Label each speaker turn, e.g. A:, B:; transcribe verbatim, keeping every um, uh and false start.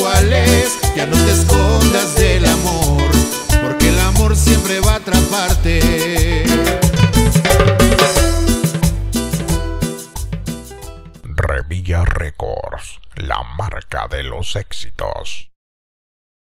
A: cuál es. Ya no te escondas del amor, porque el amor siempre va a atraparte.
B: Revilla Records, la marca de los éxitos.